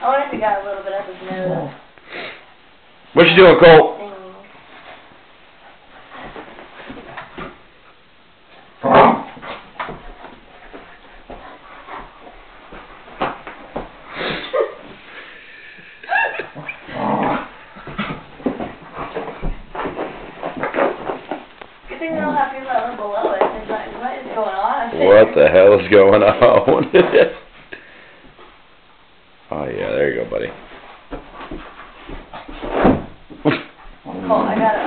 I wonder if he got a little bit up his nose. What you doing, Colt? Good thing they don't have people that live below it. They're like, what is going on? What the hell is going on? Oh yeah, there you go, buddy. Colt, I got it.